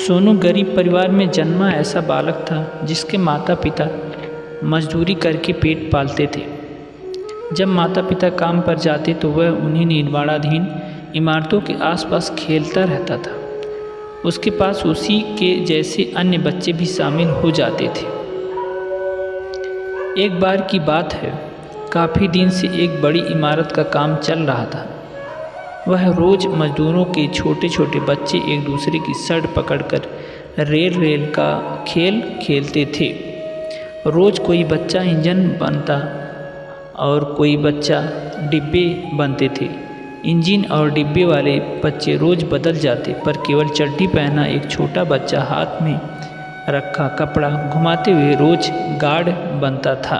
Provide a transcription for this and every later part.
सोनू गरीब परिवार में जन्मा ऐसा बालक था जिसके माता पिता मजदूरी करके पेट पालते थे। जब माता पिता काम पर जाते तो वह उन्हीं निर्माणाधीन इमारतों के आसपास खेलता रहता था। उसके पास उसी के जैसे अन्य बच्चे भी शामिल हो जाते थे। एक बार की बात है, काफ़ी दिन से एक बड़ी इमारत का काम चल रहा था। वह रोज़ मज़दूरों के छोटे छोटे बच्चे एक दूसरे की शर्ट पकड़कर रेल रेल का खेल खेलते थे। रोज़ कोई बच्चा इंजन बनता और कोई बच्चा डिब्बे बनते थे। इंजन और डिब्बे वाले बच्चे रोज़ बदल जाते, पर केवल चड्डी पहना एक छोटा बच्चा हाथ में रखा कपड़ा घुमाते हुए रोज़ गार्ड बनता था।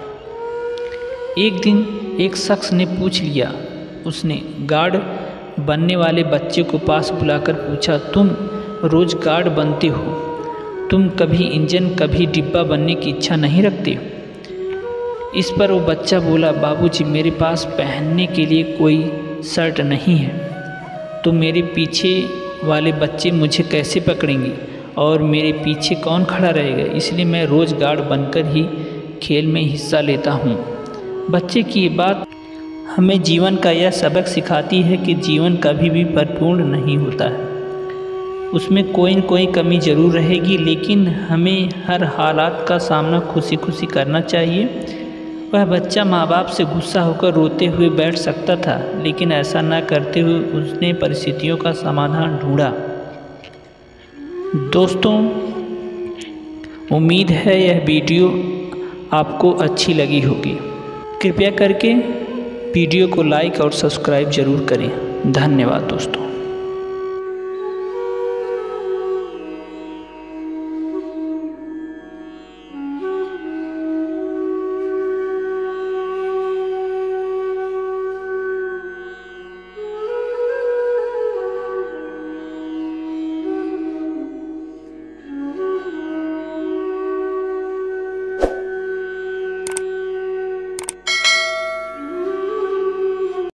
एक दिन एक शख्स ने पूछ लिया। उसने गार्ड बनने वाले बच्चे को पास बुलाकर पूछा, तुम रोज़ गार्ड बनते हो, तुम कभी इंजन कभी डिब्बा बनने की इच्छा नहीं रखते? इस पर वो बच्चा बोला, बाबूजी, मेरे पास पहनने के लिए कोई शर्ट नहीं है, तो मेरे पीछे वाले बच्चे मुझे कैसे पकड़ेंगे और मेरे पीछे कौन खड़ा रहेगा? इसलिए मैं रोज़ गार्ड बनकर ही खेल में हिस्सा लेता हूँ। बच्चे की ये बात हमें जीवन का यह सबक सिखाती है कि जीवन कभी भी परिपूर्ण नहीं होता है। उसमें कोई न कोई कमी ज़रूर रहेगी, लेकिन हमें हर हालात का सामना खुशी खुशी करना चाहिए। वह बच्चा माँ बाप से गुस्सा होकर रोते हुए बैठ सकता था, लेकिन ऐसा न करते हुए उसने परिस्थितियों का समाधान ढूंढा। दोस्तों, उम्मीद है यह वीडियो आपको अच्छी लगी होगी। कृपया करके वीडियो को लाइक और सब्सक्राइब ज़रूर करें। धन्यवाद दोस्तों।